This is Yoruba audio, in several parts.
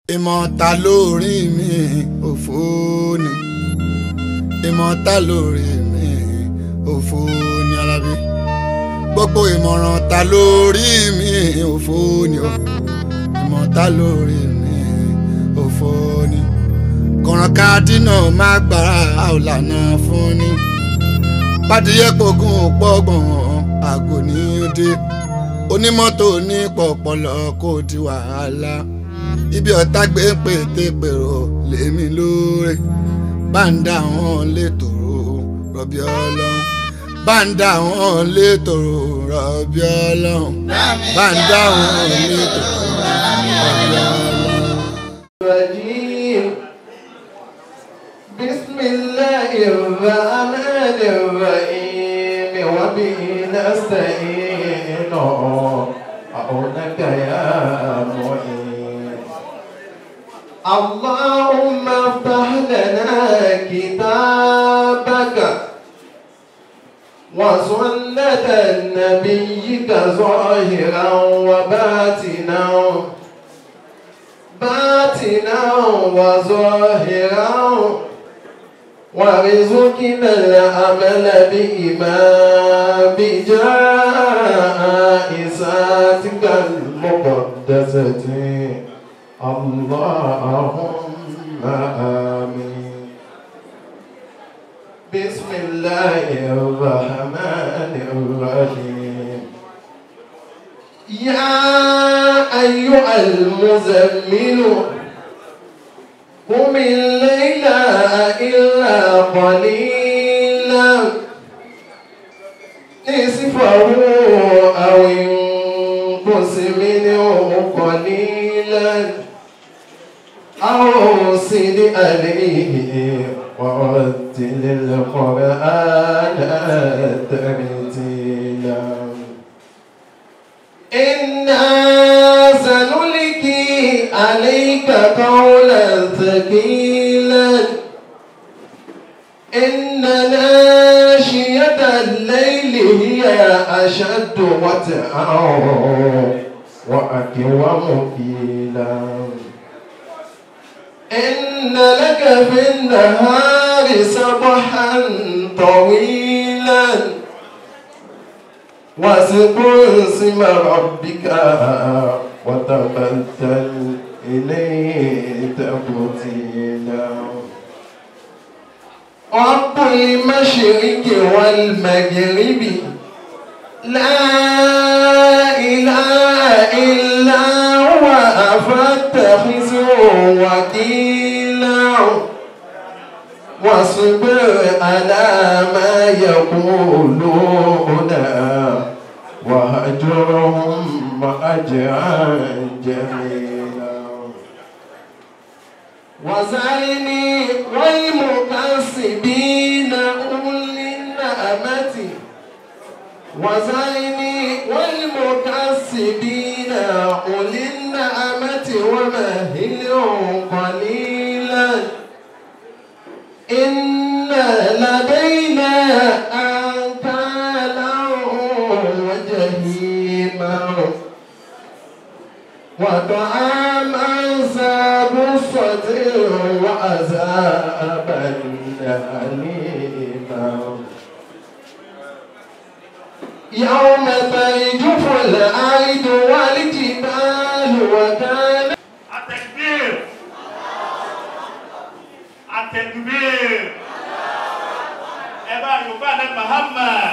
ìmọ̀ta lórí mi òfò ni ìmọ̀ta lórí mi òfò ni Alábí gbogbo ìmọ̀ràn ta lórí mi òfò ni o ìmọ̀ta lórí mi òfò ni kọ̀ràn kádínà má gbára àwòlànà fún ni pàdéyẹ pogún pọ́gbọ̀n àgò ní òde onímọ́tò ní pọ̀pọ̀lọ́ kò di wàhálà ibi ọ̀tá gbé pété pèrò lèmi lóore bá ń dá wọn létòrò rọ̀bì ọlọ́run bá ń dá wọn létòrò rọ̀bì ọlọ́run bá ń dá wọn létòrò rọ̀bì ọlọ́run. Bismillahir Rahmanir Rahim wa bihi nasta'in a'unaka ya mu'in. Allahumma iftah lana kitabaka wa sunnatan nabiyyika zahiran wa batinan wa zahiran وارزقنا العمل بما بجائزاتك المقدسة اللهم آمين. بسم الله الرحمن الرحيم. يا أيها المزمل قم الليل إلا قليلا نصفه أو انقص منه قليلا أو زد عليه ورتل القرآن ترتيلا إنا سنلقي عليك قولا ثقيلا إن ناشية الليل هي أشد وطئا وأقوم قيلا إن لك في النهار سبحا طويلا واذكر اسم ربك وتبتل إليه تبتيلا رب المشرق والمغرب لا إله إلا هو فاتخذه وكيلا واصبر على ما يقولون وهجرهم أجرا جميلا وزارني والمكسبين أولي النعمة وزارني والمكسبين أولي النعمة ومهلهم قليلا إن لدينا أنكالا وجحيما وطعاما ذا غصة وعذابا أليما يوم ترجف الأرض والجبال وكان التكبير التكبير Ever you find Muhammad.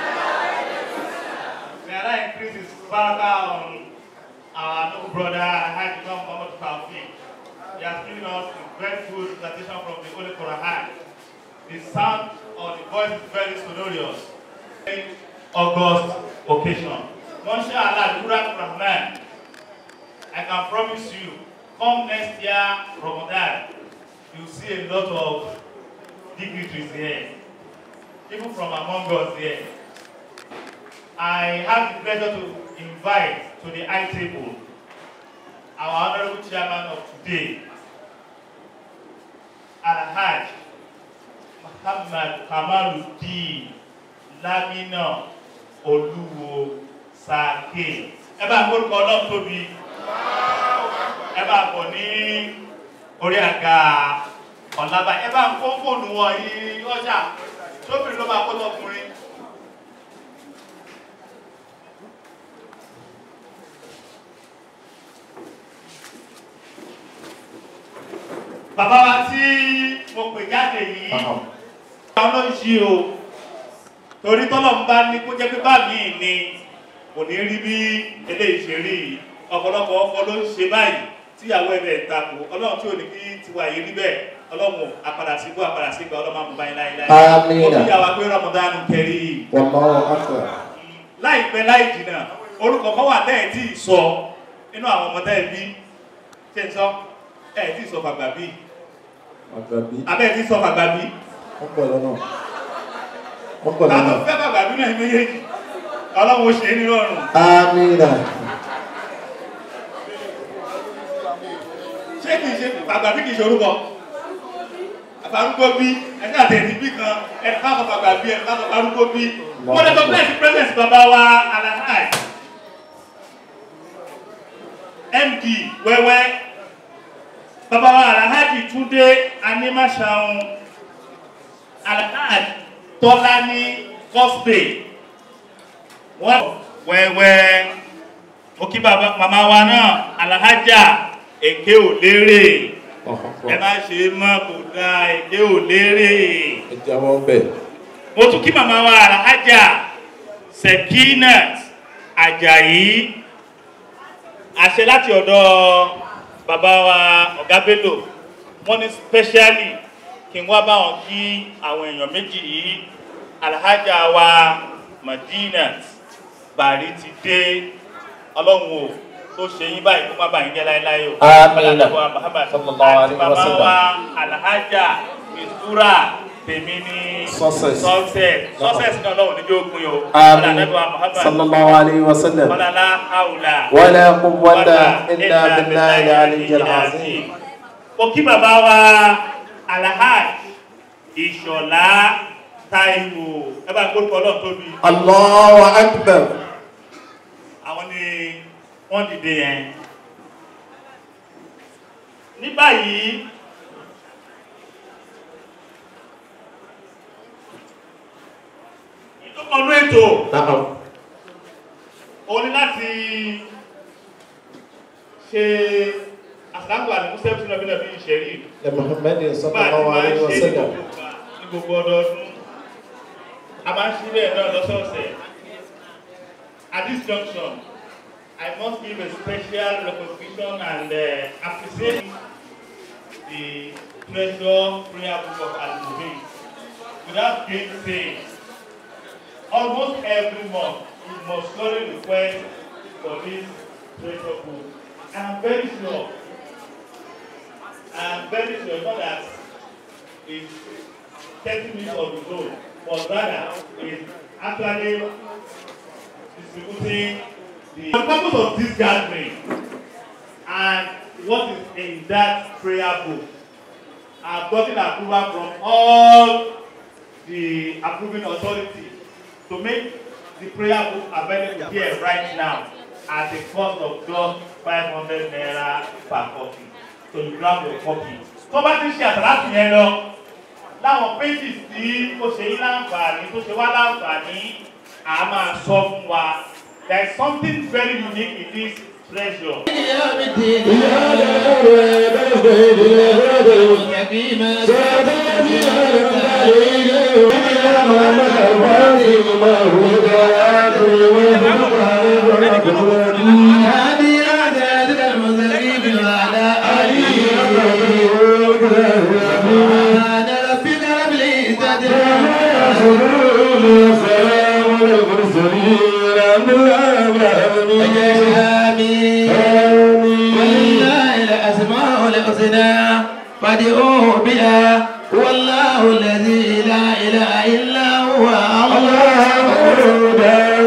May Allah increase his barakah on our noble brother Hajj Imam Muhammad Tawfiq. He has given us a very good recitation from the Holy Quran. The sound or the voice is very sonorous. August occasion. Mashallah, Quran Rahman. I can promise you, come next year, Ramadan, you'll see a lot of dignitaries here, even from among us here. I have the pleasure to invite to the high table our honorable chairman of today, Al-Hajj Muhammad Kamaluddin Lamina Oluwo Sake. Ẹ bá ń gbórúkọ Ọlọ́run tóbi. ẹ bá bọ̀ ní orí àga ọ̀làbà ẹ bá kó fóònù wọn yìí ọjà tóbìnrin ló bá kó lọkùnrin. bàbá wa tí mo pè jáde yìí àwọn ló ń ṣe o torí tọ́lọ̀ ń bá ní kó jẹ́ pé báàmì ni kò ní rí bí eléyìí ṣe rí ọ̀pọ̀lọpọ̀ ọkọ ló ń ṣe báyìí tíyàwó ẹ̀rẹ̀ ìtakò ọlọ́run tí ò ní kí tiwa yìí rí bẹ́ẹ̀ ọlọ́run àpàdà sígbó ọlọ́run àmú báyìí láìláì ó fi yà wá pé Ramadan kẹrí láìpẹ́ láì jìnnà orúkọ kan wà tẹ́ẹ̀ tí ì sọ inú àwọn ọmọ tẹ́ẹ̀ bí ṣe ń sọ ẹ̀ tí ì sọ fàgbà bí abẹ́ tí ì sọ fàgbà bí tàbí fẹ́ fàgbà bí náà méjèèjì ọlọ́run ó ṣe é ní rọrùn. Amina. ṣé kìí ṣe fàgbà bí kìí ṣe orúkọ àfàrúgbó bí ẹni àtẹ̀sí bí kan ẹni ká fàgbà bí ẹni ká fàrúgbó bí wọ́n lè tọ́ bless presence bàbá wa Alhaji MD wẹ́wẹ́ bàbá wa Alhaji Túndé Animashaun Alhaji Tọ́lání Cosby wọ́n wẹ́wẹ́ mo kí màmá wa náà Alhaja Èké ò lérè ẹ má ṣe mọ́ kò dá Èké ò lérè mo tún kí màmá wa Alhaja Sekinat Ajayi àṣẹ láti ọ̀dọ̀ bàbá wa Ọ̀gá Bello wọ́n ní specially kí n wá bá wọn kí àwọn èèyàn méjì yìí Alhaja wa Madinat Bari ti dé ọlọ́run o tó ṣe yín báyìí kó má bàa yín jẹ́ láéláé o. Àmín. àti bàbá wa Alhaja Mistura tèmi ní success náà lọ́wọ́ níjó pin o. Àmín. Sallallahu alaihi wasallam. Wala hawla wala quwwata illa billahi al-aliyyil azim. Mo kí bàbá wa Alhaji Ìṣọ̀lá Táíwò ẹ bá gbórúkọ Ọlọ́run tóbi. Allahu akbar. Àwọn ni wọ́n dìde yẹn. Ní báyìí ìtọ́kọ̀nú ètò ó ní láti ṣe àsìlágbà ní Muslim tí lọ́bí lọ́bí ìṣẹ̀rí Muhammadin sallallahu alaihi wasallam. ní gbogbo ọdọọdún a máa ń ṣí bẹ́ẹ̀ náà lọ́sọ̀ọ̀sẹ̀. At this junction, I must give a special recognition and appreciate the Treasure Prayer Book of Al-Mumin. Without being said, almost every month, we must surely request for this treasure book. And I'm very sure, not that it's 30 minutes of the road, but rather it's actually distributing the purpose of this gathering and what is in that prayer book. I've gotten approval from all the approving authorities to make the prayer book available here right now at the cost of just 500 naira per copy. So you grab your copy. Tó bá ti ṣe àtàlátì yẹn lọ, láwọn pages tí ó ṣe yín láǹfààní, tó ṣe wá láǹfààní, a máa sọ fún wa. There is something very unique in this treasure. فادعوه بها والله الذي لا اله الا هو الله جل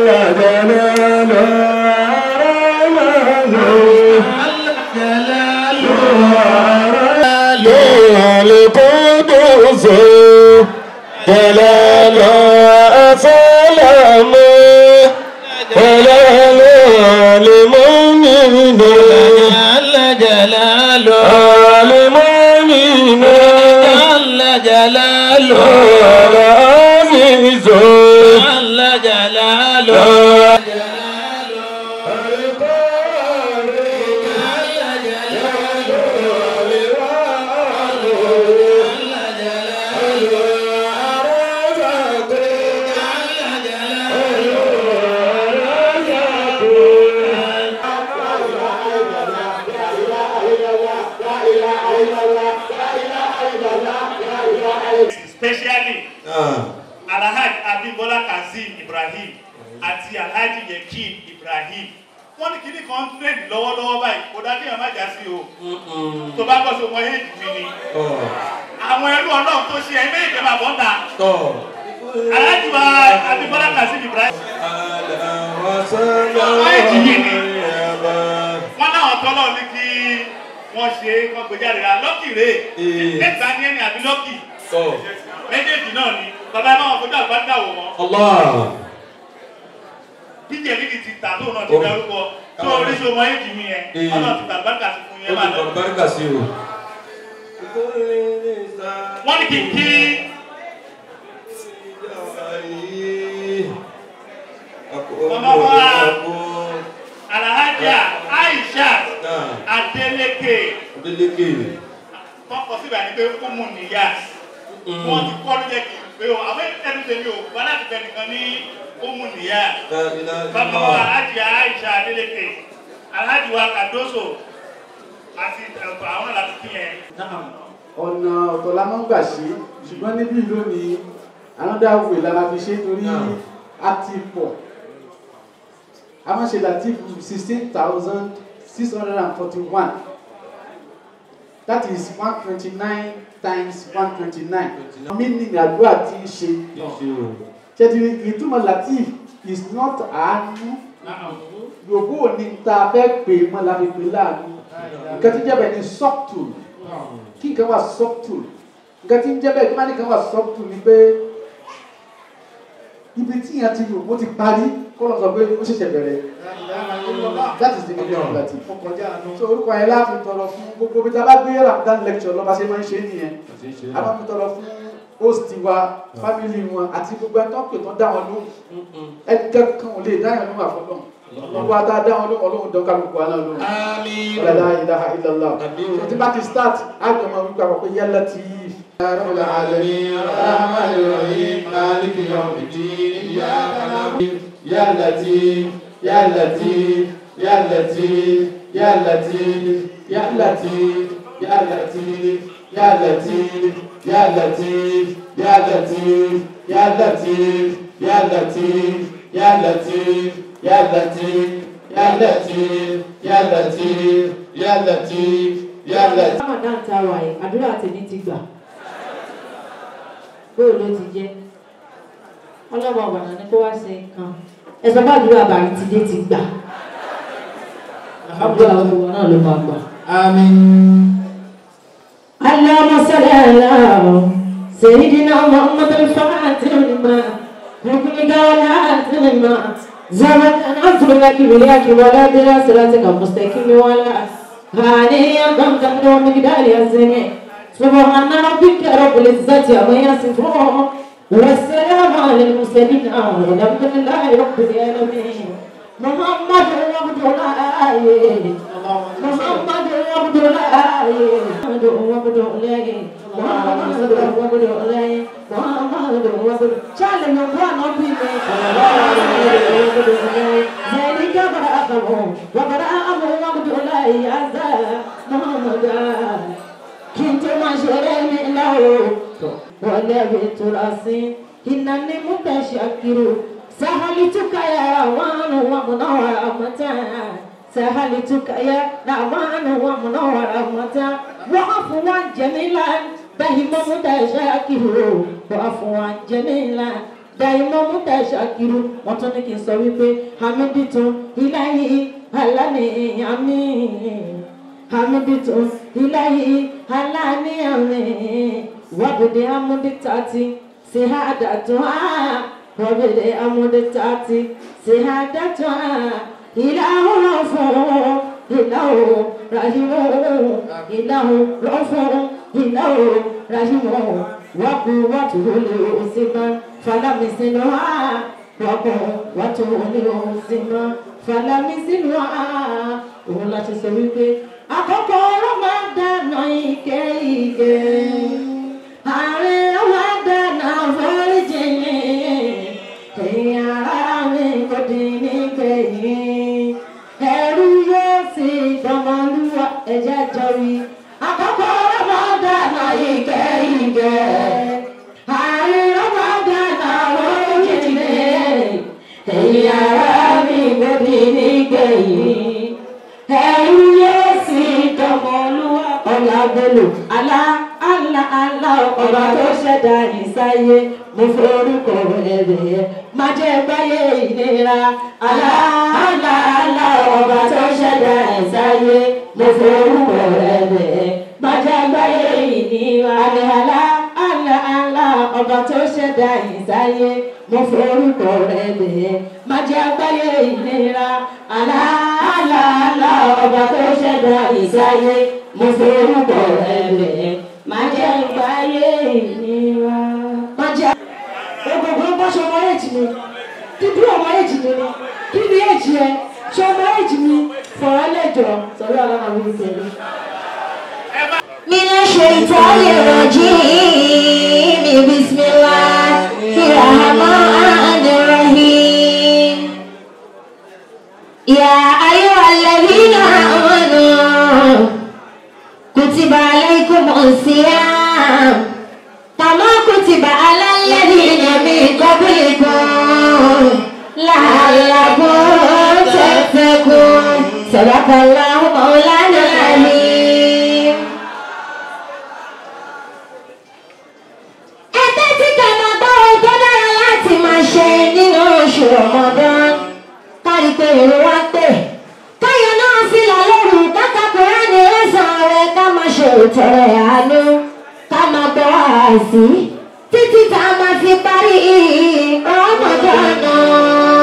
جلاله القدوس جلاله سلام جلاله المؤمن جل جلاله Especially Alhaji Abibola Kazeem Ibrahim àti Alhaji Yekin Ibrahim. Wọ́n ní kíní kan trade lọ́wọ́lọ́wọ́ báyìí, kò dájú ẹ̀ má já sí o. Tó bá gbọ́ sí ọmọ éèdì mi ni. Àwọn ẹrú Ọlọ́run tó ṣe ẹ̀mí ìjọba bọ́ta. Alhaji wa Abibola Kazeem Ibrahim. Ọmọ éèdì yìí ni. Wọ́n náà tọ́lọ̀ ní kí wọ́n ṣe kọ́ gbèjáde rà lọ́kì rè. Ẹgbàá ní ẹni àbí lọ́kì. Méjèèjì náà ni. Bàbá náà fojú àgbàdà wò wọ́n. Díje ní ti tà tó náà ti dárúkọ tó oríṣi ọmọ éjì mi yẹn ọ̀nà ti tàbárkà sí fún yẹn máa lọ. Tàbárkà sí o. Wọ́n ní kìkì. Ọmọ wa Alhaja Aisha Adeleke. Tọ́kọ síbẹ̀ ni pé kó mú nìyá. Wọ́n ti kọ́ ló jẹ́ kí n pé o, àwọn ẹni tẹ̀lé o, bá láti bẹ̀ nìkan ní Umu Niya. Bàbá wa Alhaji Aisha Adeleke, Alhaji wa Kadoso, àti àwọn láti kí yẹn. Ọ̀nà ọ̀tọ̀ la máa ń gbà ṣe, ṣùgbọ́n níbí lónìí, another way la máa fi ṣe torí active pọ̀. A máa ṣe latif 16,641. That is 129 times 129. Meaning àdúrà tí ń ṣe. Ṣètìlì ìtumọ̀ latif is not àánú. Yòówó ni ta fẹ́ pè mọ́ la fi pè láàánú. Nǹkan tí ń jẹ́ bẹ́ẹ̀ ni subtle. Kí nǹkan wà subtle. Nǹkan tí ń jẹ́ bẹ́ẹ̀ kí wọ́n ní nǹkan wà subtle ni pé ibi tí ìyẹn ti lò ó ti parí kó lọ sọ pé ó ṣẹ̀ṣẹ̀ bẹ̀rẹ̀. That is the meaning of latif. So orúkọ yẹn láti tọrọ fún gbogbo bí ta bá gbé Ramadan lecture lọ́ba ṣe máa ń ṣe nìyẹn. A máa ń tọrọ fún host wa family wọn àti gbogbo ẹni tó pè tó dá wọn lóhùn. Ẹni kankan ò lè dá yẹn lóhùn àfọlọ́hùn. Gbogbo ata dá wọn lóhùn Ọlọ́run dán kálukú wa náà lóhùn. La ilaha illallah. So tí bá ti start àjọ máa wípé àwọn pé yálà tí Rabbul alamin Rahmanir Rahim Maliki Yawmiddin Ya Latif Ya Latif Ya Latif Ya Latif Ya Latif Ya Latif Ya Latif Ya Latif Ya Latif Ya Latif Ya Latif Ya Latif Ya Latif Ya Latif Ya Latif Ya Latif Ya Latif. Ramadan ta wà yìí, àdúrà tèmi ti gbà. Bóò ló ti jẹ́. Ọlọ́wọ́ ọ̀gbọ̀nà ni kó wá ṣe nǹkan. Ẹ̀sọ́ bá àdúrà bàrí ti dé ti gbà. Àdúrà ọ̀gbọ̀n náà ló máa gbà. Àmín. Allahumma salli ala Sayyidina Muhammad al-Fatih lima ركنك ولا أتلما زمن أن أفرغك بلياك ولا دراسلتك مستقيم ولا هاني أقمت من ومقدار الزمين سبحان ربك رب العزة عما يصفون والسلام على المرسلين والحمد لله رب العالمين محمد عبد الله محمد عبد الله محمد عبد الله محمد عبد الله محمد عبد شال يوم نبي ذلك براءهم وبراءهم عبد الله عز محمد كنت مشرين له ولا بيت راسي إنني متشكر سهلتك يا روان ومنور أمتا سهلتك يا روان ومنور أمتا وعفوا جميلا دائما متشكر وعفوا جميلا دائما متشكر وتنك سويبي حمدت إلهي هلاني أمين حمدت إلهي هلاني أمين وبدي أمدتاتي سهادتها وبدي أمدتاتي سهادتها إله غفور إله رحيم إله غفور إله رحيم وقوته لأسما فلم يسنها وقوته لأسما فلم يسنها ولا تسوي àkókò Ramadan ike ààrẹ Ramadan àforíjì ẹ̀yin ará mi kò dín ní kẹ́yìn ẹ̀rù yóò sì dánmọ́lúwà ẹ̀jẹ̀ jọrí àrùn Ramadan ojúde ìyàrá mi gbòdì nígbẹ̀yìn ẹ̀rù yóò sì dọ̀mọ̀lúwà ọ̀làgbẹ̀lò alá ọba tó ṣẹ̀dá ìsáyé mo forúkọ ẹ̀rẹ̀ má jẹ́ gbáyé ìnira alá ọba tó ṣẹ̀dá ìsáyé mo forúkọ ẹ̀rẹ̀ má jẹ́ gbáyé ìnira alá ọba tó ṣẹ̀dá ìsáyé mo forúkọ ẹ̀rẹ̀ má jẹ́ gbáyé ìnira alá ọba tó ṣẹ̀dá ìsáyé mo forúkọ ẹ̀rẹ̀ má jẹ́ gbáyé ìnira. má jẹ́ gbogbo bọ́ṣọ ọmọ èjì mi dúdú ọmọ èjì mi ni kí ni èjì ẹ ṣe ọmọ èjì mi fọ̀rọ̀ lẹ́jọ́ sọ̀rọ̀ ọlọ́run mi tẹ̀lé. من الشيطان الرجيم بسم الله الرحمن الرحيم يا أيها الذين آمنوا كتب عليكم الصيام كما كتب على الذين من قبلكم لعلكم تتقون صدق الله مولانا العليم. ẹgbẹ́ tí kàmá bá ohun tó dára láti máa ṣe nínú oṣù Ramadan kárí pé èrò wá pè káyọ̀ náà fi là lóru kákàkùrá ní lẹ́sàn-án rẹ̀ ká máa ṣe ìtọrẹ àánú ká máa gbọ́ àìsí títí tá a máa fi parí Ramadan náà.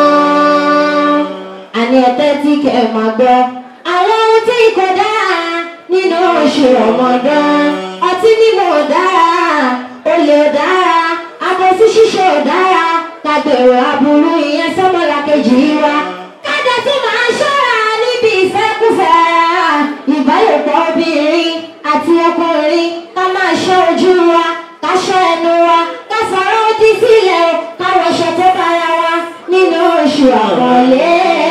àní ẹ̀tẹ́ tí kẹ́ ẹ̀ máa gbọ́ àwọn ohun tí kò dára nínú oṣù Ramadan ọtí mímu ò dára olè ò dára àbòsí ṣíṣe ò dára kàgbèrò aburú ìyẹn sọ́mọlàkejì wa kájà tó máa ṣọ́ra níbi ìfẹ́kùfẹ́ ìbálòpọ̀ obìnrin àti ọkùnrin ká máa ṣọ́ ojú wa ká ṣọ́ ẹnu wa ká fọ̀rọ̀ òdì sílẹ̀ o ká wọṣọ tó bára wa nínú oṣù àkọlé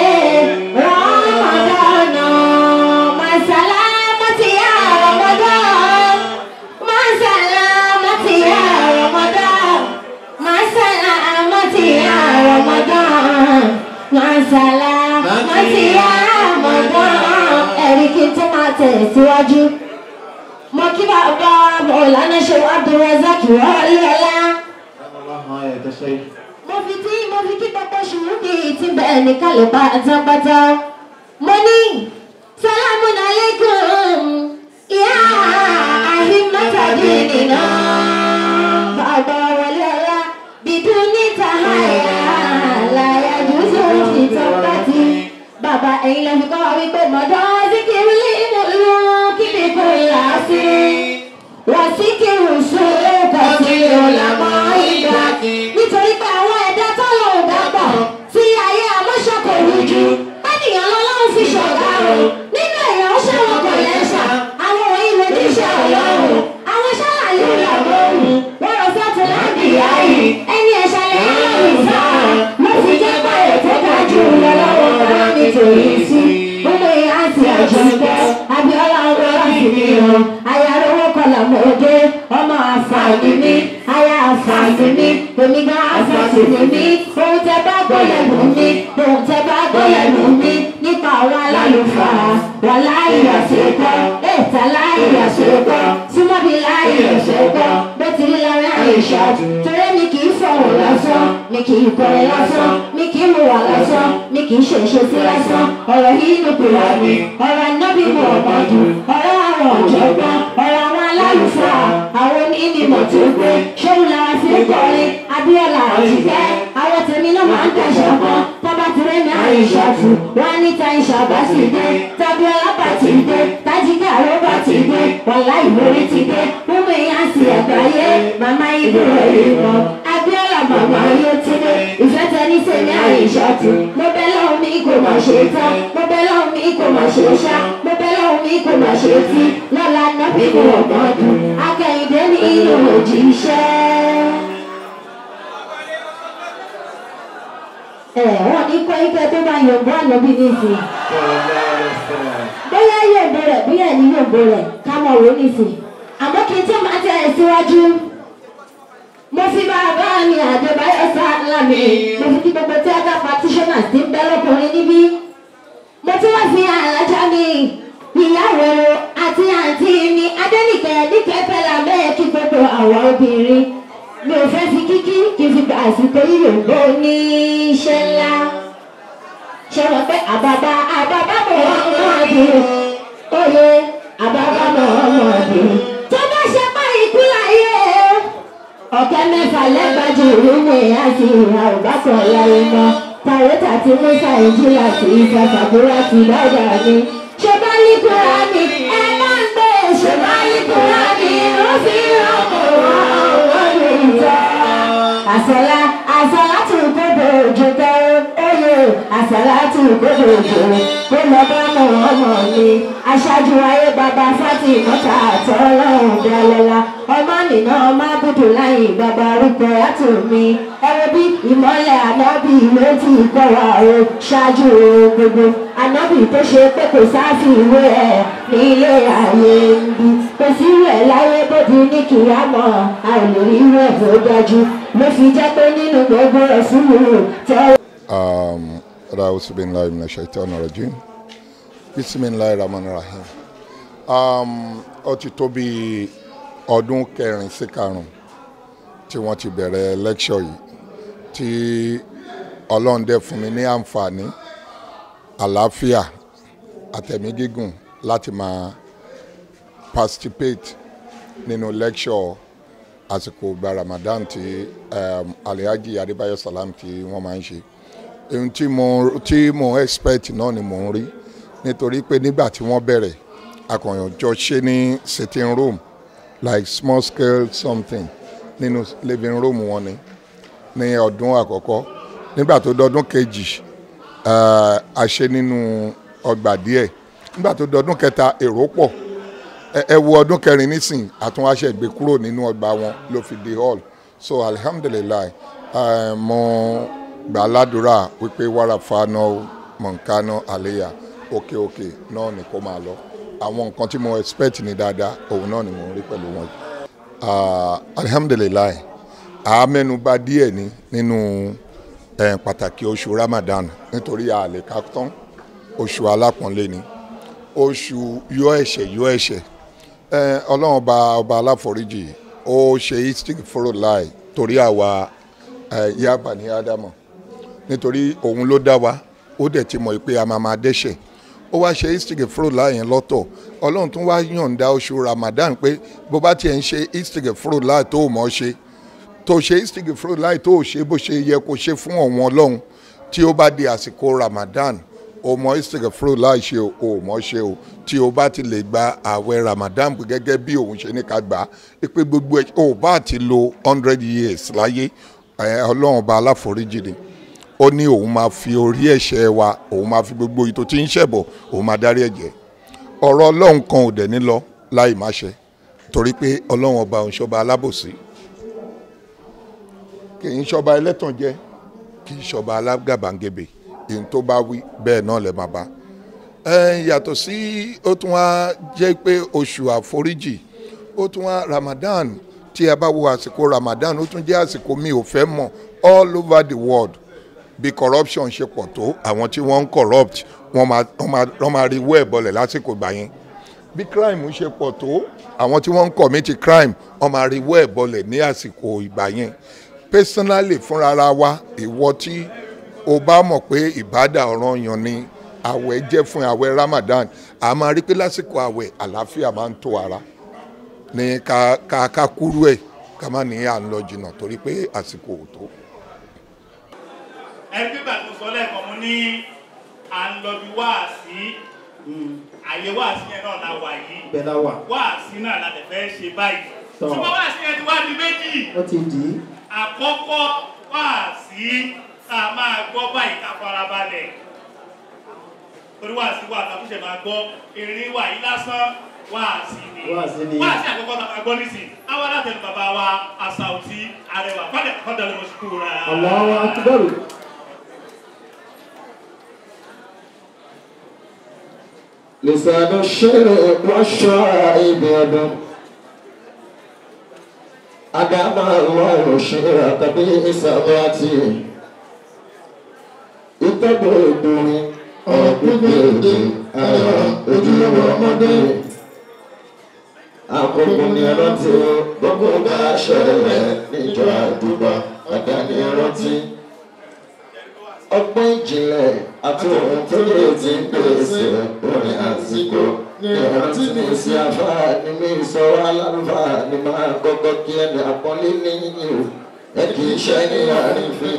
Ramadan masalamati ya Ramadan masalamati ya Ramadan masalamati ya Ramadan masalamati ya Ramadan. ẹ̀rí kí n tó máa tẹ̀síwájú mo kí bàbá Mọ̀lánà Sheikh Abdulrazak Waliọlá. mo fi kí gbogbo ṣùgbọ́n tí bẹ́ẹ̀ ní kálọ̀ bá àtàpátá. mo ní salamun alaykum ya ahimmataddin nìna. bàbá Waliọlá biduni tahaya la yajuzu fi tọ́pátì. bàbá ẹ̀yin lè fi kọ́ wa wípé mọ̀dọ́ síkìrì ìmọ̀lú kíbi kò yà sí. wọ́n síkìrì sùúrù kọ̀ sí ọ̀làmọ́ ìgbà. nítorí pé àwọn ẹ̀dá tọ́lọ̀ ò dábọ̀ sí ayé amọ́ṣọ́kọ̀ rújú. ènìyàn lọ́lọ́run fi ṣọ̀gá o. nínú ẹ̀yà ó ṣàwọn kò lẹ́ṣà. àwọn òyìn ló ti ṣe ọlọ́run. àwọn ṣàlàyé ìyàwó òun. wọ́n rọ sọ́tù láàbì ayé. ẹni ẹ̀ṣà lè lọ́rùn sáà. mo fi jẹ́ pààyè tó dájú lọ́wọ́ bá nítorí sí. gbogbo ìyá àti àjọpọ̀ Abíọ́lá ọmọ láti mi hàn. ayárówó kọlà mọ́ọ́dé ọmọ àfààní mi. aya àfààní mi. èmi gan àfààní mi. ohun tẹ bá gbọ́ lẹ́nu mi. ohun tẹ bá gbọ́ lẹ́nu mi. nípa àwọn alálùfáà wà láì àṣekọ́. ètà láì àṣekọ́. súnmọ́bí láì àṣekọ́. bó ti rí lára àìṣàtú. torí mi kì í fọ̀rọ̀ lásán. mi kì í kọrin lásán. mi kì í mú wà lásán. mi kì í ṣèṣe sí lásán. ọ̀rọ̀ yìí ló pè wá mi. ọ̀rọ̀ Ànábì Muhammadu. ọ̀rọ̀ àwọn ọ̀jọ̀gbọ́n. ọ̀rọ̀ àwọn alálùfáà. àwọn onímọ̀ tó gbé. ṣéun lára fi ń kọrin. Abíọ́lá Àjíkẹ́. àwọn tèmi náà máa ń tẹ̀sán kan. tọ́ba ti rẹ́ mi àìṣàtú. wọ́n á ní ta ìṣàbá ti dé. tábíọ́lá bá ti dé. tájíkẹ́ àró bá ti dé. wàlá ìwúrí ti dé. mímú ìyá sí àgbáyé. màmá ìbúrò ìbọn. Abíọ́lá màmá yóò ti dé. ìfẹ́ tẹni sẹ́mi àìṣàtú. mo bẹ́ lọ́hùn mi kò má ṣe tán. mo bẹ́ lọ́hùn mi kò má ṣe ṣá. mo bẹ́ lọ́hùn mi kò má ṣe tí. lọ́la Ànábì Muhammadu. akẹ́yìndé ní inú òjíṣẹ́. wọ́n ní kọ́ ike tó bá yọ̀bọ̀ Ànábì nísìn. bóyá yọ̀bọ̀ rẹ̀ bóyá ní yọ̀bọ̀ rẹ̀ ká mọ̀ wò nísìn. àmọ́ kí n tó máa tẹ̀ ẹ́ síwájú mo fi bàbá mi Adébáyọ̀ Sálámì mo fi kí gbogbo theatre practitioners ti ń bẹ lọ́kùnrin níbí mo tún wá fi alájà mi ìyàwó àti àǹtí mi Adénìkẹ́ níkẹ́ pẹ́lá bẹ́ẹ̀ kí gbogbo àwọn obìnrin mi ò fẹ́ fi kíkí kí n fi gbà àsìkò yíyòǹgbò ní iṣẹ́ ńlá ṣe wọ́n pé àbàbà mọ̀ ọmọdé oyè àbàbà mọ̀ ọmọdé tó bá ṣe pa ikú láyé ọ̀kẹ́ mẹ́fà lẹ́gbàjì ìrúnì àti ìhà òbákan láyé mọ́ tàwẹ́tà tí Musa ìjìlá sí ìfàfàbúrà ti dáadáa ni ṣe bá ní Kúránì ẹ máa ń gbé ṣe bá ní Kúránì ó fi ọmọ wọn ìjọ àṣàlá tún gbọdọ̀ òjò tẹ́ oyè àṣàlá tún gbọdọ̀ òjò ó lọ bá mọ̀ ọmọ mi aṣáájú ayé bàbá fati mọ́ta àtọ́lọ́hùn dalẹ́la ọmọ nìna ọmọ abúdó láyìn bàbá arúgbó látò mi ẹ̀rọ bí ìmọ̀lẹ̀ ànábì ló ti kọ́ wa o ṣáájú gbogbo ànábì tó ṣe pé kò sáfì ìwé ẹ̀ ní ilé ayé ń bí kò sí rẹ̀ láyé bódi ní kìyàmọ̀ àìlórí rẹ̀ tó dájú ló fi jẹ́ pé nínú gbogbo ẹ̀sùn mi tẹ́. Ra'us billahi minash shaitani rajim. Bismillahirrahmanirrahim. Ó ti tó bí ọdún kẹrin sí karùn-ún tí wọ́n ti bẹ̀rẹ̀ lecture yìí tí Ọlọ́run dẹ̀ fún mi ní àǹfààní àlàáfíà àtẹ̀mí gígùn láti máa participate nínú lecture àsìkò ìgbà Ramadan tí Alhaji Adébáyọ̀ Salam tí wọ́n máa ń ṣe. Ohun tí mo expect náà ni mò ń rí nítorí pé nígbà tí wọ́n bẹ̀rẹ̀ akọ̀yàn jọ ṣe ní sitting room like small scale something nínú living room wọn ni ní ọdún àkọ́kọ́ nígbà tó dọdún kejì a ṣe nínú ọgbà díẹ̀ nígbà tó dọdún kẹta èrò pọ̀ ẹ wo ọdún kẹrin nísìn àtúnwáṣẹ gbé kúrò nínú ọgbà wọn ló fi di hall so alhamdulilayi mo gbà ládùúrà wípé wàrà fana mọ̀nkánná àléyà òkè náà ni kó máa lọ àwọn nǹkan tí mo expect ní dáadáa òun náà ni mo rí pẹ̀lú wọn. Alhamdulilayi àmẹ́nubà díẹ̀ ni nínú pàtàkì oṣù Ramadan nítorí àlè kápítán oṣù alápọ̀nlé ni oṣù yọ ẹ̀ṣẹ̀ Ọlọ́run ọba aláforíjì ó ṣe istighfar torí àwa yaba ní Ádámọ̀ nítorí òun ló dá wa ó dẹ̀ ti mọ̀ pé a máa dẹ́ṣẹ̀ ó wá ṣe istighfar yẹn lọ́tọ̀ Ọlọ́run tún wá yọ̀ǹda oṣù Ramadan pé bó bá tiẹ̀ ń ṣe istighfar tó mọ̀ ṣe tó ṣe istighfar tó ṣe bó ṣe yẹ kó ṣe fún ọ̀wọ́n Ọlọ́run tí ó bá di àsìkò Ramadan o mọ̀ istighfar ṣe o mọ̀ ṣe o tí o bá ti lè gba àwẹ̀ Ramadan gẹ́gẹ́ bí òun ṣe ní ká gbà á pé gbogbo o bá ti lo 100 years láyé Ọlọ́run ọba aláforíjì ni ó ní òun máa fi orí ẹ̀ṣẹ̀ wa òun máa fi gbogbo ìtò tí ń ṣẹ̀bọ̀ òun máa dárí ẹ̀jẹ̀ ọ̀rọ̀ Ọlọ́run kan ò dẹ̀ ní lọ láì má ṣe torí pé Ọlọ́run ọba òun ṣọba alábòsí kì í ṣọba ẹlẹ́tànjẹ kì í ṣọba alágàbàǹgebè ìyẹn tó bá wí bẹ́ẹ̀ náà lè máa bá yàtọ̀ sí ó tún wá jẹ́ pé oṣù àforíjì ó tún wá Ramadan tí a bá wo àsìkò Ramadan ó tún jẹ́ àsìkò mi ò fẹ́ mọ̀ all over the world bí corruption ṣe pọ̀ tó àwọn tí wọ́n ń corrupt wọ́n máa rí wẹ́ẹ̀ bọlẹ̀ lásìkò ìgbà yẹn bí crime ṣe pọ̀ tó àwọn tí wọ́n ń commit crime wọ́n máa rí wẹ́ẹ̀ bọlẹ̀ ní àsìkò ìgbà yẹn personally fúnra wa ìwọ tí o bá mọ̀ pé ìbádà ọ̀ranyàn ni àwẹ̀ jẹ́ fún àwẹ̀ Ramadan a máa rí pé lásìkò àwẹ̀ àlàáfíà máa ń tó ara ní ká kúrú ẹ̀ ká má ní à ń lọ jìnnà torí pé àsìkò ò tó. ẹgbẹ́ ìgbà tó sọ lẹ́ẹ̀kan mo ní à ń lọ bí wáàsí àyè wáàsí yẹn náà la wà yìí wáàsí náà la tẹ̀ fẹ́ ṣe báyìí ṣùgbọ́n wáàsí yẹn ti wá di méjì àkọ́kọ́ wáàsí tá a máa gbọ́ báyìí ká farabalẹ̀ torí wáàsí wà tá a fúnṣẹ̀ máa gbọ́ erin wà yìí lásán wáàsí ni wáàsí àkọ́kọ́ tá a gbọ́ nísìn àwọn alátẹnu bàbá wa Àsàùtì Arẹwà fọ́dà lọ́wọ́ sùkúrù rà. Allahu Akbar. لسان الشرق والشعائب يدم أدام الله شرك بإصابتي ìtọ́gbọ̀gbọ̀rin ọ̀gbẹ̀gbẹ̀ ara ojúlówó ọmọdé àkókò ní ẹrántí gbogbo bá ṣẹlẹ̀ níjọ àdúgbò àdáni ẹrántí ọgbọ́n ìjìnlẹ̀ àti ohun tó lè ti ń pèsè orin àsìkò ní ìrántí mi sí afárá ní mi sọ alálùfáà ní máa kọ́kọ́ kí ẹni àpọ́nlé níyìn o ẹ kì í ṣe ní àrífín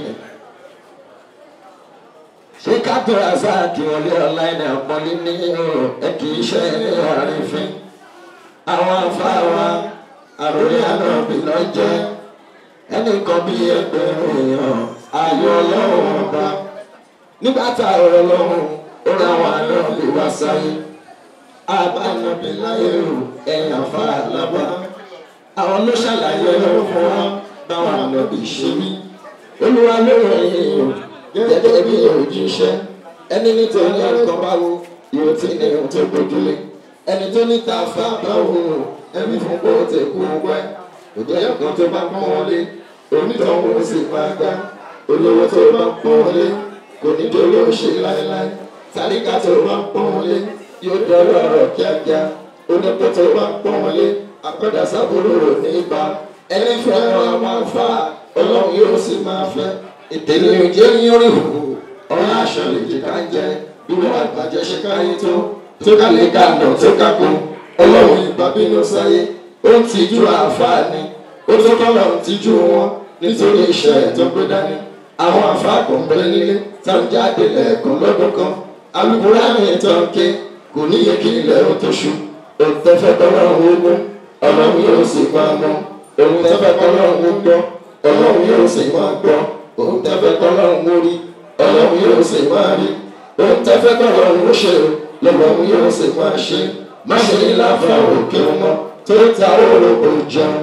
ṣé kápẹ́rà sáàkì wọlé ọ̀láìnà àpọ́nlé níyìn o ẹ kì í ṣe ní àrífín àwọn afárá àròyé ànábì lọ jẹ́ ẹnìkan bí ẹgbẹ̀rún èèyàn ayọ̀ ọlọ́run ọba nígbà tá a rọ̀ lọ́run ó ra àwọn ànábì wá sáyé àbánábì láyé o ẹ̀yìn afárá lábá àwọn ló ṣàlàyé ọlọ́run fún wa báwọn ànábì ṣe wí olúwa ló ròyìn o gẹ́gẹ́ bí òjíṣẹ́ ẹni nítorí ẹ̀kọ́ báwo yóò ti ní ohun tó gbójúlé ẹni tó ní ta fá báwo ẹni fún kó tẹ kú wẹ́ òjò ẹ̀kọ́ tó bá pọ́n wọlé onítọ̀hún sì máa gbá olówó tó bá pọ́n wọlé kò ní dúró ṣe láéláé tàríkà tó bá pọ́n wọlé yóò dọ̀rọ̀ ọ̀rọ̀ kíákíá onípò tó bá pọ́n wọlé àpẹẹrẹ sábúrò rò ní ibà ẹni fẹ́ràn àwọn afá ọlọ́run yóò sì máa fẹ́ ìtẹ̀lé òjé yín orí hù ọ̀rọ̀ aṣọ lè jẹ ká jẹ ìwọ àgbàjẹ ṣe káyé tó ká lè ká nà tó ká kó ọlọ́run ìbá bínú sáyé ó ń tijú àǹfààní ó tó kọ́ lọ́run tijú wọn nítorí iṣẹ́ tó gbé dání àwọn àǹfààní kan bẹ nílé tá ń jáde lẹ́ẹ̀kan lọ́dún kan alukóraní tó ń ké kò níye kí ilẹ̀ ó tó ṣú òun tẹ́fẹ́ kọ́lọ́run ó mú ọlọ́run yóò sì máa mú òun tẹ́fẹ́ kọ́lọ́run ó gbọ́ ọlọ́run yóò sì máa gbọ́ òun tẹ́fẹ́ kọ́lọ́run ó rí ọlọ́run yóò sì máa rí òun tẹ́fẹ́ kọ́lọ́run ó ṣe lọ́lọ́run yóò sì máa ṣe má ṣe ní láfà òkè ọmọ tó ta òròkò jẹun.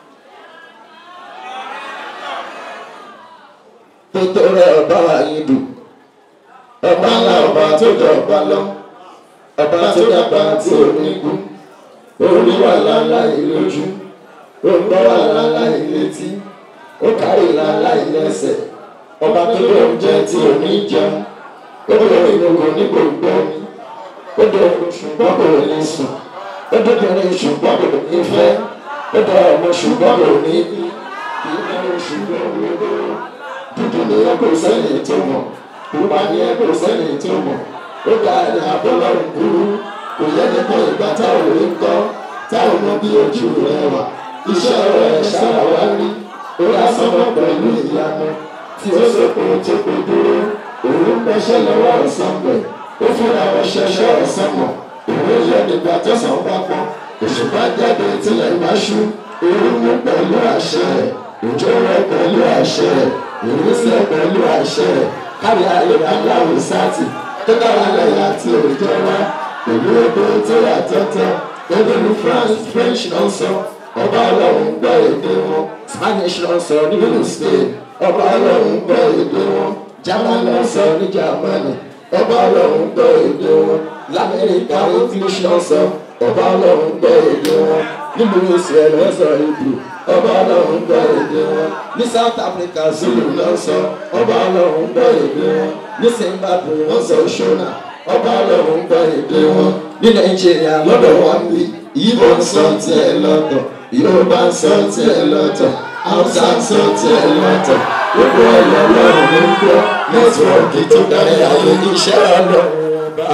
tó tó rẹ ọba yìí dùn ọba ńlá ọba tó jọ ọba lọ ọba tó dàgbà tí ò ní kú orí wà láláì lójú òǹgbọ́ wà láláì létí ó kárí láláì lẹ́sẹ̀ ọba tó lọ jẹ tí ò ní jẹun ó bẹ̀rẹ̀ ìgbòho ní gbogbo mi ó dọ̀rọ̀ ṣùgbọ́n kò ní sùn ó dọ̀rọ̀ ṣùgbọ́n kò ní fẹ́ ó dọ̀rọ̀ ọmọ ṣùgbọ́n kò ní bí kì í dọ̀rọ̀ ṣùgbọ́n kò ní dúdú ni ẹ kò sẹ́ni tó mọ̀ pupa ni ẹ kò sẹ́ni tó mọ̀ ó ga ẹ̀rẹ̀ abọ́lọ́run kúrú kò yẹ nípa ìgbà táwọn ò ń kọ́ táwọn mọ bí ojú rẹ wà iṣẹ́ rẹ̀ ṣáà wá rí ó yá sọ́mọ́ pẹ̀lú ìyanu tí ó sọ̀kò tó kò dúró òun gbẹ́sẹ̀ lọ́wọ́ ọ̀sán pẹ̀ ó fúnra wọn ṣẹṣẹ́ ọ̀sán mọ̀ òun yẹ nígbà tẹ̀sán bá pọ̀ òṣùpá jáde tilẹ̀ bá ṣú òun mú pẹ̀lú àṣẹ òjò rẹ̀ pẹ̀lú àṣẹ ìrísẹ̀ pẹ̀lú àṣẹ kárí ayé aláwọ̀ sáàtì tó dára lẹ́yìn àti òjò wa pẹ̀lú epo tó yà tọ́tọ́ pẹ̀lú French náà sọ ọba ọlọ́run gbọ́ èdè wọn Spanish náà sọ nínú Spain ọba ọlọ́run gbọ́ èdè wọn German náà sọ ní Germany ọba ọlọ́run gbọ́ èdè wọn lamẹ́ríkà English náà sọ ọba ọlọ́run gbọ́ èdè wọn nílùú Israel náà sọ Hebrew ọba ọlọ́run gbọ́ èdè wọn ní South Africa Zulu náà sọ ọba ọlọ́run gbọ́ èdè wọn ní Zimbabwe wọ́n sọ Shona ọba ọlọ́run gbọ́ èdè wọn ní Nàìjíríà lọ́dọ̀ wọn bí Ìgbò ń sọ tiẹ̀ lọ́tọ̀ Yorùbá ń sọ tiẹ̀ lọ́tọ̀ Hausa ń sọ tiẹ̀ lọ́tọ̀ gbogbo ẹ̀yọ́ ọlọ́run ló ń gbọ́ nẹ́tíwọ́ọ̀kì tó darí ayé iṣẹ́ ọlọ́run ọba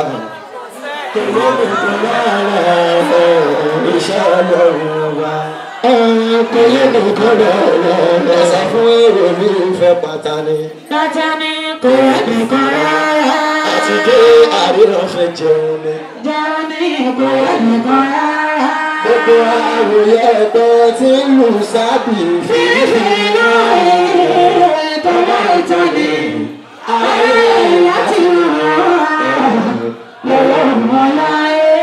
kò lóde tó lára iṣẹ́ ọlọ́run ọba kò lóde tó lára ẹ̀sà fún èrò mi fẹ́ pátánì. Pátánì kò lóde tó lára. àti dé àríran fẹ́ jẹun ni. Jẹun ní kò lóde tó lára. gbogbo àròyé ẹgbẹ́ tí ń lù sábì fífi náà èrè tó máa tán ni. ayé láti rán lọ́wọ́ ọláyé.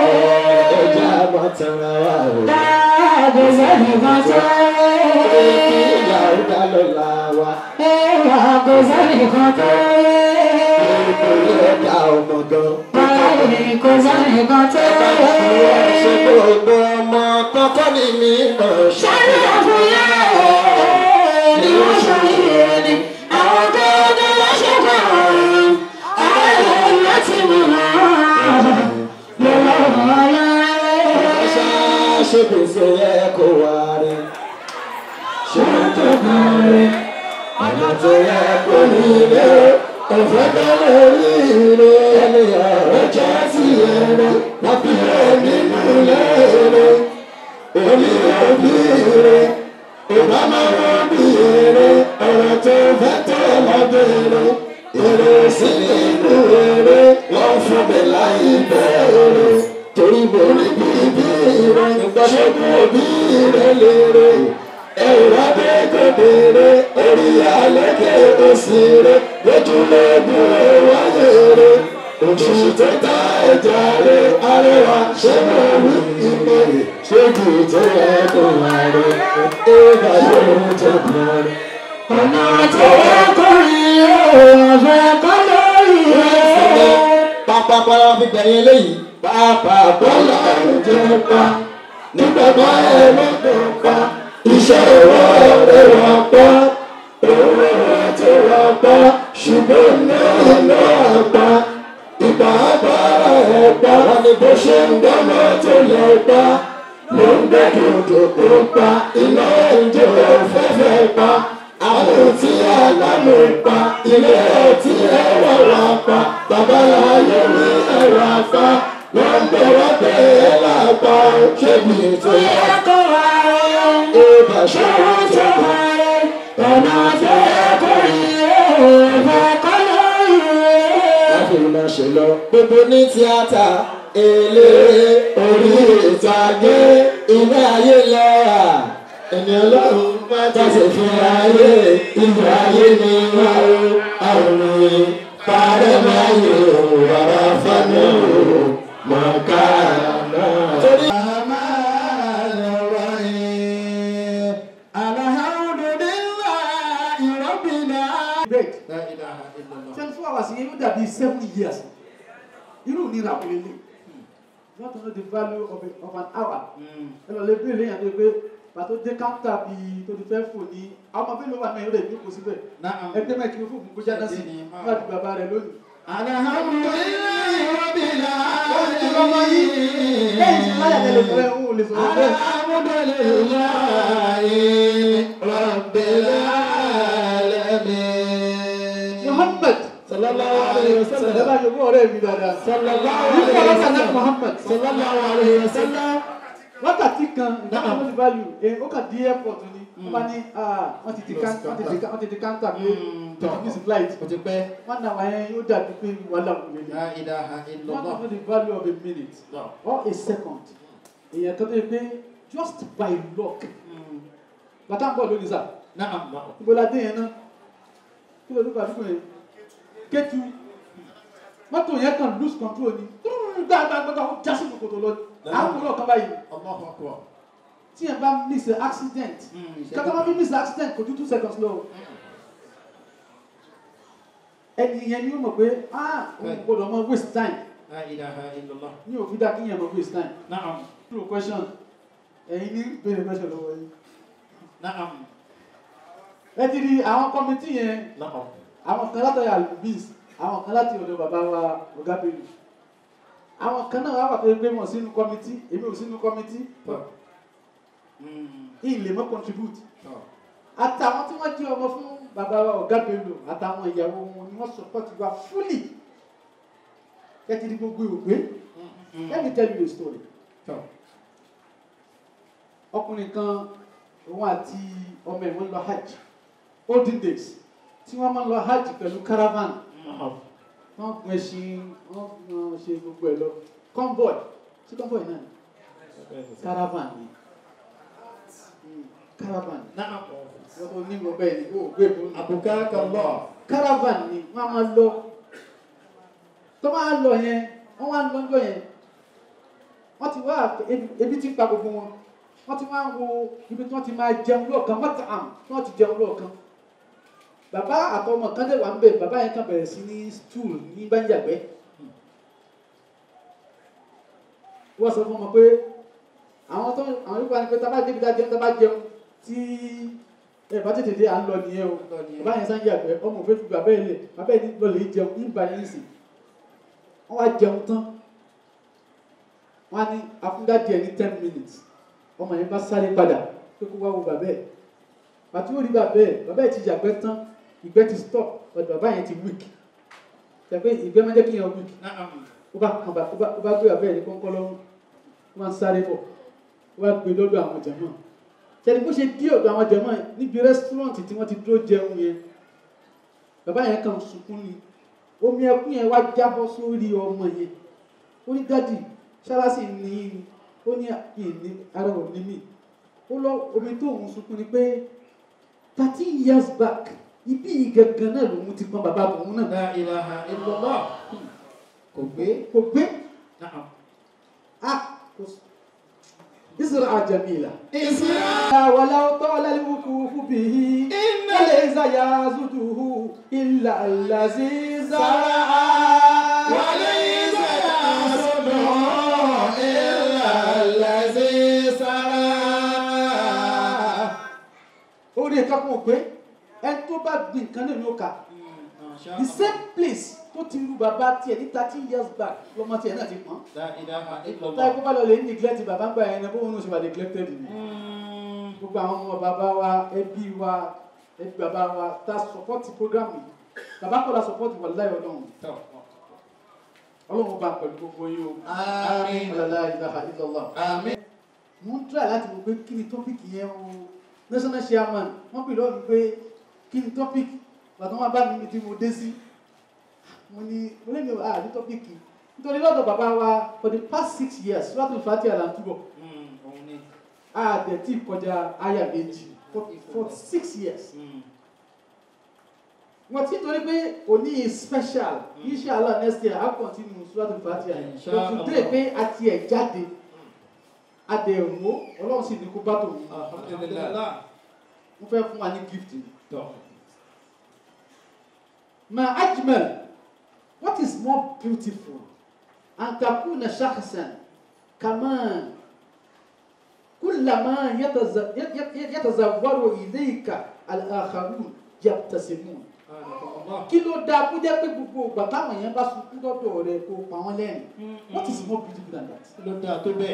ẹja mọ́tàrà wà o. dáàbò sẹ́ni kan tó yé. ìyá ọ̀dà lọ́la wa. kò sẹ́ni kan tó yé. ìpòlì ẹ̀dá ọmọ gan. kò sẹ́ni kan tó yé. ṣé gbogbo ọmọ tó ọmọ kọ́ ni mi mọ̀ Ṣáàrì àfúyà ni wọ́n ṣàyẹ̀ ni àwọn tó dé lọ́ṣẹ̀ kan. Àwọn láti mú ṣe gbèsè yẹ kó wá rí ṣe tó bá rí ọ̀nà tó yẹ kó ní ilé ọ̀fẹ́ tẹ́lẹ̀ rí ire ènìyàn ọjọ́ sí ẹ̀rọ lábí rẹ̀ nínú lẹ́rẹ̀ èmi ò bí ire ìbámu wọn bí ire ọ̀rọ̀ tó fẹ́ tó lọ́bẹ̀rẹ̀ èrè sí nínú èrè wọ́n fún mi láyé bẹ̀rẹ̀ torí mo ní bíbí rẹ̀ ìgbàṣẹ́gun òbí rẹ̀ lérè ẹ̀rọ abẹ́gbẹ̀dẹ̀rẹ̀ orí àlẹ́kẹ̀ òsì rẹ̀ lójúlógún wáyé rẹ̀ oṣù tó ta ẹja rẹ̀ arẹwà ṣé mo wí ìmọ̀ rẹ̀ ṣéjú tó yẹ kó wà rẹ̀ ẹ̀ka yóò tó bọ̀ rẹ̀. ọ̀nà tó yẹ kó rí ọ̀fẹ́ kọ́ lórí rẹ̀. Pápá fi gbẹ̀yìn léyìí. Pápá bọ́lá òjò pa nígbàgbọ́ ẹlẹ́dọ̀ pa iṣẹ́ ìwọ rẹ̀ wà pa owó rẹ̀ tó wà pa ṣùgbọ́n náà náà pa ìgbà agbára ẹ̀ pa wọn ni bó ṣe ń dáná tó lọ pa ló ń gbẹ́dọ̀ tó kó pa iná ìjọ fẹ́fẹ́ pa àwọn tí alámù pa ilé ọtí ẹwà wà pa babaláyé ní ẹwà pa wọ́n bẹ̀rẹ̀ bẹ́ẹ̀ lápá ṣébi tó yẹ kó wá rẹ̀ ó bá ṣe tó wá rẹ̀ ọ̀nà tó yẹ kó rí ẹ̀fẹ̀ kọ́ lórí rẹ̀. láti máa ṣe lọ gbogbo ní tíátà eléré orí ìtàgé ilé ayé lọ́ra ẹni ọlọ́run bá tẹ̀sẹ̀ fún ayé ìlú ayé ni wá o àrùn parẹ́ máa yẹ òun bàbá fánà o mọ̀kànà. torí Twenty 4 hours yẹn yóò dàbí 7 years. Irú nira kò lè lè. You want to know the value of an hour. Ẹ lọ lè bí ilé yẹn tó gbé pàtó dé káńtà bí tó ti fẹ́ fò ní àwọn ọmọ mélòó wà náà yóò lè jókòó síbẹ̀. Ẹgbẹ́ mẹ́kì ló fún kó jáde sí nígbà tí bàbá rẹ̀ lónìí. alhamdulillahi rabbil Lẹ́yìn tí láyà tẹ̀lé fẹ́ ń wò lè sọ̀rọ̀ bẹ́ẹ̀. alhamdulillahi rabbil alamin. Muhammad sallallahu alayhi wa sallam. Ẹ bá yòókù ọ̀rẹ́ mi dáadáa. sallallahu Nípa alayhi wa ọlọ́sàn náà sallam. Muhammad. sallallahu alayhi wa sallam. Wákàtí kan ìdáhùn ló ti value ó kàn dé airport ni wọ́n bá ní wọ́n ti di káńtà pé wọ́n ti miss flight. o ti pẹ́. Wọ́n náà wáyé yóò dàbí pé wàhálà kò lè ní. la ilaha Wọ́n illallah. náà know the value of a minute or a second. Èèyàn kan tó yẹ pé just by luck. Bàtà ń bọ̀ lónìí sà. na'am. Ibo la dé yẹn náà? Kí ló dúpọ̀ àdúgbò yẹn? Kétu. Mọ́tò yẹn kan lose control ni. Gbàgbàgbàgbà ó já sí kòkòtò lọ. Àwọn kò lọ kán báyìí. Allahu akbar. Tí yẹn bá miss an accident. Kátà bá fi miss an accident kò ju 2 seconds lọ. Ẹni yẹn ni ó mọ̀ pé òun gbọ́dọ̀ mọ waste time. la ilaha illallah. Ní òfin dá kí yẹn mọ waste time. na'am. No question. Ẹ̀yin ní béèrè question lọ́wọ́ yìí. na'am. Ẹ ti rí àwọn kọ́mítì yẹn. na'am. Àwọn kan látọ̀yà Albis. Àwọn kan láti ọ̀dọ̀ bàbá wa Ọ̀gá Bello. Àwọn kan náà wà pé wọ́n sínú kọ́mítì. Èmi ò sínú kọ́mítì. Ilé mọ́ contribute. Àtàwọn tí wọ́n jẹ́ ọmọ fún bàbá wa Ọ̀gá Bello àtàwọn ìyàwó wọn ni wọ́n support wa fully. Ẹ ti rí gbogbo ìwé. Let me tell you a story. Ọkùnrin kan òun àti ọmọ ẹ̀ wọ́n lọ hajj olden days tí wọ́n máa ń lọ hajj pẹ̀lú caravan wọ́n gun ẹṣin wọ́n ṣe gbogbo ẹ̀ lọ convoy ṣé convoy náà ni caravan ni caravan wọ́n tó ní gbogbo ẹ̀ ní kó gbé fún abukakallah. caravan ni wọ́n máa lọ tó máa lọ yẹn wọ́n wá lọ́jọ́ yẹn wọ́n ti wá ebi ti pa gbogbo wọn wọ́n ti máa ń wo ibi tí wọ́n ti máa jẹun lọ́ọ̀kan mọ́tàm tí wọ́n ti jẹun lọ́ọ̀kan bàbá àtọmọ kan dẹ̀ wà ń bẹ̀ bàbá yẹn kan bẹ̀rẹ̀ sí ní stool ní bájàgbẹ́ wọ́n sọ fún ọmọ pé àwọn yóò wá ní pé tá bá débi dájẹ́ tá bá jẹun tí ẹ bá tètè dé à ń lọ nìyẹn o bàbá yẹn sáń yàgbẹ́ ọmọ òfé fi bàbá yẹn lè bàbá yẹn lọ lè jẹun nígbà yẹn sì wọ́n wá jẹun tán wọ́n á ní afúndájẹ ní 10 minutes ọmọ yẹn bá sáré padà pé kó wá wo bàbá ẹ̀ pàtó ó rí bàbá ẹ̀ ti yàgbẹ́ tán ìgbẹ́ ti stop but bàbá yẹn ti weak ṣàpé ìgbẹ́ máa jẹ́ kí yẹn weak ó bá gbé bàbá ẹ̀ ní kọ́ńkọ́ lọ́rùn ó máa ń sáré bọ̀ ó bá gbé lọ́dọ̀ àwọn jẹ̀mọ́ ṣẹ́ni bó ṣe dí ọ̀dọ̀ àwọn jẹ̀mọ́ níbi rẹ́sítúrọ̀ǹtì tí wọ́n ti dúró jẹun yẹn bàbá yẹn kàn sunkún ni omi ẹkún yẹn wá jábọ́ sórí ọmọ yẹn ó ní dádì ṣáláṣí ní ó ní ìní ara ò ní mí ó lọ omi tó òun sunkún ni pé 13 years back ibi ìgangan náà lòun ti pọn bàbá tòun náà. La ilaha illallah. Kò gbé. إزرع جميلة ولو طال الوقوف به ليس يزده إلا الذي زرع وليس يزده إلا الذي زرع. orí ẹ̀ka kún òpé ẹni tó bá gbìn nǹkan náà ló kà the same place tó ti rú bàbá tiẹ̀ ní 30 years back lọ́mọ tiẹ̀ náà ti pọ́n. táyà kó bá lọ lè ní neglect bàbá ń gbà yẹn ní bóun ló ṣe wà neglected ni. gbogbo àwọn ọmọ bàbá wa ẹbí bàbá wa ta support program yìí bàbá kọ́ la support wà láyé ọlọ́run. ọlọ́run bá pẹ̀lú gbogbo yín o. Àmín. la ilaha illallah. Àmín. mo ń try láti mọ̀ pé kí ni topic yẹn o national chairman wọ́n pè lọ́ọ̀ mi pé kí ni topic bàtà wọn bá mi tí mo dé sí mo ní ní tọ́pìkì nítorí lọ́dọ̀ bàbá wa for the past 6 years Suratul Fatiha là ń túbọ̀ àdẹ̀tí kọjá àyà méjì for 6 years wọ́n ti torí pé òní special inshallah next year I'll continue Suratul Fatiha but today pé a ti ẹ̀ jáde adẹ̀wò ọlọ́run sì ní kó bá tòun mo fẹ́ fún wa ní gift ni. ما أجمل what is more beautiful أن تكون شخصا كمان كلما يتزور إليك الآخرون يبتسمون kí ló dáa kó jẹ́ pé gbogbo ìgbà táwọn èèyàn bá sunkún lọ́dọ̀ rẹ̀ kó pa wọ́n lẹ́rìn what is more beautiful than that. Kí ló dáa tó bẹ́ẹ̀.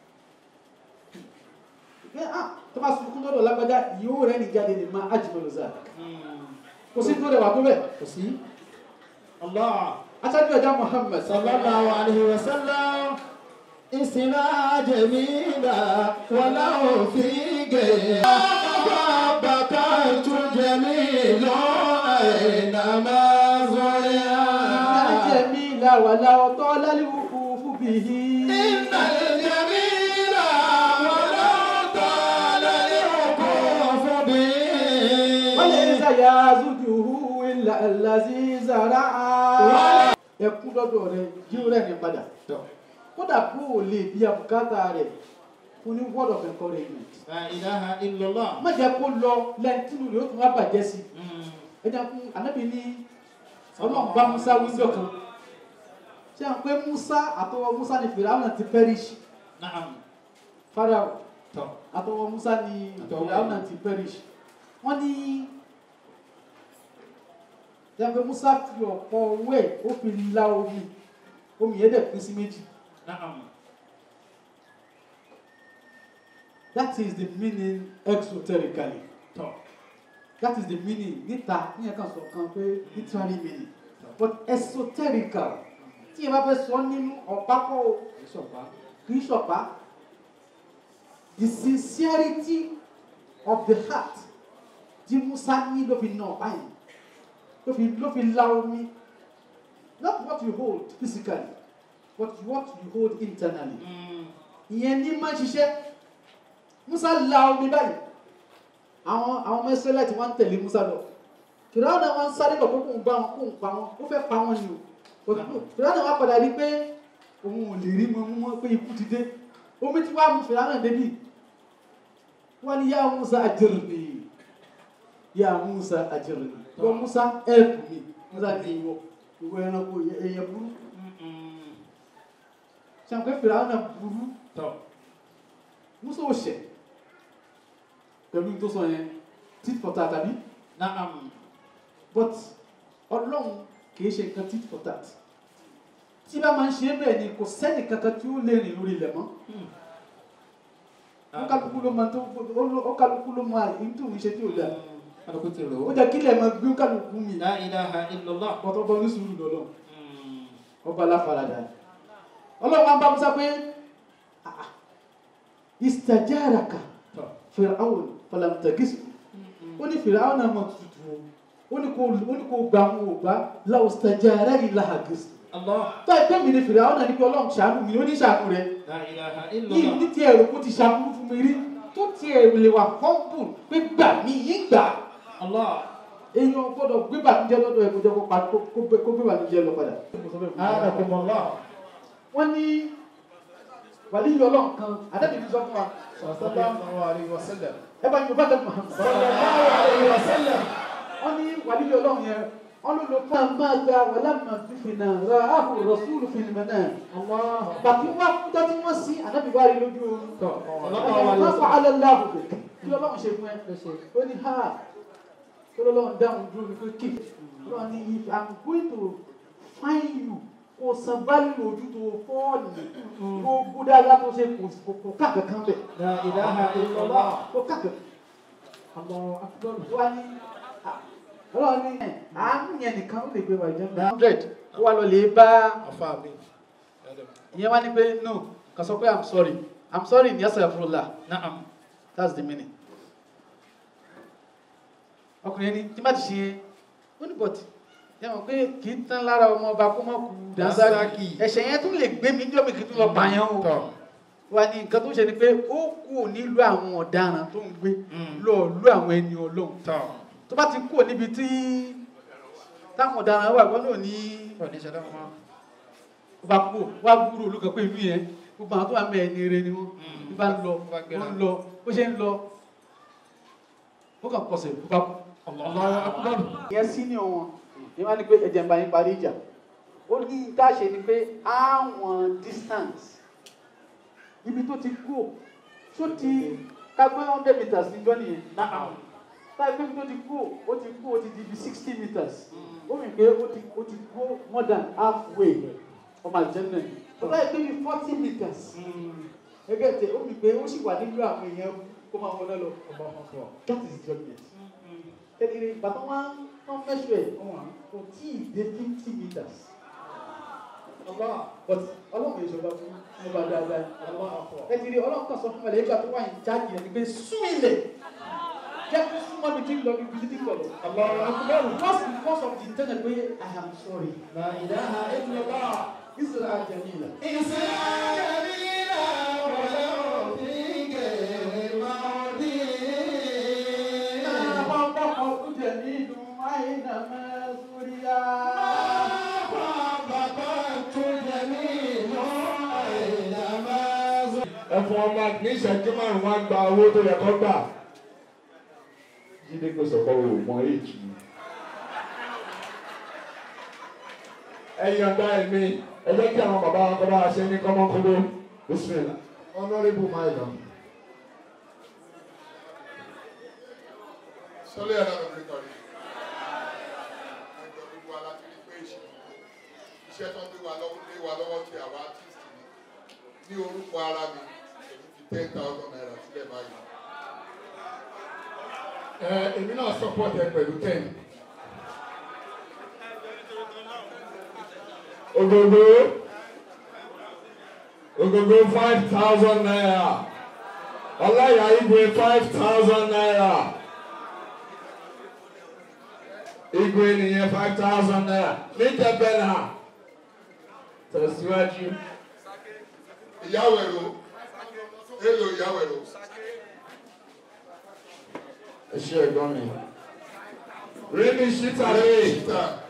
tó bá sunkún lọ́dọ̀ lágbájá yóò rẹ́ ní jáde ní máa أجمل ذلك kò sí tó rẹwà tó bẹ́ẹ̀ kò sí. Allah. aṣáájú ẹja Muhammad sallallahu alaihi wasallam. Isra jamila walau fi gaya. Babakatu jamila aynama zuriya. Inna jamila walau tala al-wuqufu bihi. Inna jamila walau tala al-wuqufu bihi. Walaysa yazuduhu illa allazi zara'a. Ẹkún lọ́dọ̀ rẹ̀ yíò rẹ̀ ní padà. Kódà kó o lè bí abùkátà rẹ̀ fún ní word of encouragement. La ilaha illallah. Má jẹ́ kó lọ lẹ́ntínú rẹ̀ ó tún wá bàjẹ́ sí. Ẹ jẹ́ fún Ànábì ní Ọlọ́run bá Musa wíjọ kan. Ṣé à ń pé Musa àtọwọ́ Musa ni Fìràwọ̀n ti perish. Na'am. Fáráò àtọwọ́ Musa ni Fìràwọ̀n ti perish. Wọ́n ní jẹ́pẹ́ Musa fi ọ̀pọ̀ owó ẹ̀ ó fi la omi yẹn dẹ̀ pín sí méjì. That is the meaning exoterically. That is the meaning níta ní ẹ̀ka sọ kan pé literary meaning but esoterical tí ẹ bá fẹ́ sọ nínú ọ̀pá kọ́ kì í ṣọ̀pá the sincerity of the heart tí Musa ní ló fi nà ọ̀pá yẹn. Ló fi la omi not what you hold physically but what you hold internally. Ìyẹn ní máa ń ṣiṣẹ́ Musa la omi báyìí àwọn ọmọ Israẹli tí wọ́n ń tẹ̀lé Musa lọ Fìràwọ̀n náà wọ́n ń sáré lọ pé kóun bá wọn kóun pa wọn ó fẹ́ pa wọn ni o Fìràwọ̀n náà wá padà rí pé òun ò lè rí mọ́ pé ikú ti dé omi tí wàá mú Fìràwọ̀n débi wọ́n ní yá Musa ajirni yá Musa ajirni wọ́n Musa ẹ̀kú mi Musa di ìwọ ẹranko ẹ̀yẹ burú ṣàǹkẹ́ Fìràwọ̀n náà burú Musa ò ṣẹ̀ pẹ̀lú tó sọ yẹn tit for tat tàbí Naam. but Ọlọ́run kì í ṣe nǹkan tit for tat tí bá máa ń ṣe bẹ́ẹ̀ ni kò sẹ́ni kankan tí ó lè rìn lórí ilẹ̀ mọ́ ó kálukú ló máa èyí tó ń ṣe tí ò dáa Kálukú ti rò ó ó. jẹ́ kílẹ̀ máa gbé kálukú mi La ilaha illallah. pọ̀tọ́pọ̀ ní sùúrù lọ́lọ́ ọba aláfaradà Ọlọ́run á bá Musa pé istajaraka Fir'aun falam tagisu ó ní Fir'aun náà mọ̀ tuntun ó ní kò gbà wọn ò bá law istajarani lahagis Allah. tó ẹgbẹ́ mi ni Fir'aun náà ní pé Ọlọ́run ṣàánú mi ó ní ṣàánú rẹ̀ La ilaha yìí illallah. ní tiẹ̀ rò kó ti ṣàánú fún mi rí tó tiẹ̀ lè wà fọ́ǹpù pé gbà mí yín gbà Allah. èèyàn gbọ́dọ̀ gbé bàtújẹ́ lọ́dọ̀ ẹ̀ kó jẹ́ kó gbé bàtújẹ́ lọ padà. Anakumullah. wọ́n ní wàlíyí Ọlọ́run kan adébìnrin sọ fún wa Sallallahu alaihi wasallam. ẹ bá yóò bá tẹ̀ Muhammad. Sallallahu alaihi wasallam. wọ́n ní wàlíyí Ọlọ́run yẹn wọ́n ló lo fún amága wàlámà fífìnà ra áhù rọ̀súlù fìlìmọ̀ náà. bàtí wọ́n kú tọ́tí wọ́n sí ànábìwárí lójú oorun. wọ́n fà á lọ́lá àbùkù kí Ọlọ́run ṣe fún ẹ. ó ní ha kí Ọlọ́run dáhùn dúró ní pé kí Ọlọ́run ní if I'm going to find you kò san báyìí ojú tó fọ́ọ̀nì gbogbo dáadáa tó ṣe kò káàkiri kan bẹ̀. La ilaha illallah. kò káàkiri. wọ́n ní Ọlọ́run ní àánú yẹn nìkan ó lè gbé wa jẹ́ 100 ó wà lọ lè bá Afa mi. ìyẹn wá ní pé no kà sọ pé I'm sorry ní astaghfirullah. Naam. That's the meaning. ọkùnrin ẹni tí má ti ṣe ó ní bọ̀tì yẹ mọ̀ pé kì í tán lára ọmọ ọba kó mọ̀ kú Dànsákì. ẹ̀ṣẹ̀ yẹn tún lè gbé mi jọ́ mi kì í tún lọ pààyàn o wà ní nǹkan tó ṣe ni pé ó kú nílùú àwọn ọ̀daràn tó ń gbé lọ lú àwọn ẹni Ọlọ́run tó bá ti kú níbi tí táwọn ọ̀daràn wà gbọ́n náà ní ọba kú wá gbúrò olùkọ́ pé ìlú yẹn gbogbo àwọn tó wà mẹ́ ẹni rẹ ni wọ́n bá ń lọ wọ́n ń lọ bó ṣe ń lọ ó kàn pọ̀sẹ̀ ó bá kú. ìyẹn sí ní wọn ni wọ́n ní pé ẹ̀jẹ̀ ń bá yín parí ìjà ó ní ká ṣe ni pé àwọn distance ibi tó ti kú tó ti kágbé 100 meters níjọ́ nìyẹn táyé pé ibi tó ti kú ó ti di bí 60 meters ó rìn pé ó ti go more than halfway ọmọ àjẹmẹ tó báyìí pé bí 40 meters gẹ́gẹ́ tẹ ó rìn pé ó sì wà nílùú àwọn èèyàn kó máa wọlé lọ that is judgment kékeré bàtà wọn mẹ́sọ̀ ẹ̀ kò tí ì dé 50 meters but Ọlọ́run ìṣọba fún ọba dáadáa kékeré Ọlọ́run kan sọ fún ẹlẹ́yìn ìgbà tó wà ní jáde ẹ̀ ní pé sún ilẹ̀ jẹ́ kó súnmọ́ mi kí n lọ bí bíi kọ̀ lọ. just because of the ten pé I am sorry. La ilaha illallah. Israel jamila. Ẹ̀fọn ọmọ ní ìṣẹ́jú márùn-ún wá gba owó tó yẹ kó gbà. Jídé kò sọ̀kọ́ wò mọ èjì. Ẹ̀yin ọ̀dá ẹ̀mí ẹ jẹ́ kí àwọn bàbá wa kọ́ bá wa ṣe ní kọ́mọ́kúndó. Bísímìlà. Honourable Maida. Sọlẹ̀ ẹ̀rọ lọ́dún kọ́ni. Ẹgbẹ́ gbogbo alákìrí pé iṣẹ́ tó ń gbé wa lọ́wọ́ ti àwa artist ní orúkọ ara mi èmi fi 10,000 naira sílẹ̀ báyìí. Èmi náà support ẹ pẹ̀lú 10. Ogogo 5,000 naira. Ọláyà Igwe 5,000 naira. Igwe nìyẹn 5,000 naira. Nítẹ̀bẹ̀ náà. Tẹ̀síwájú. Ìyáwó ẹ̀rọ èlò ìyáwó ẹ̀rọ. Ẹ ṣé ẹ̀gbọ́n mi. Rími ṣítà rèé.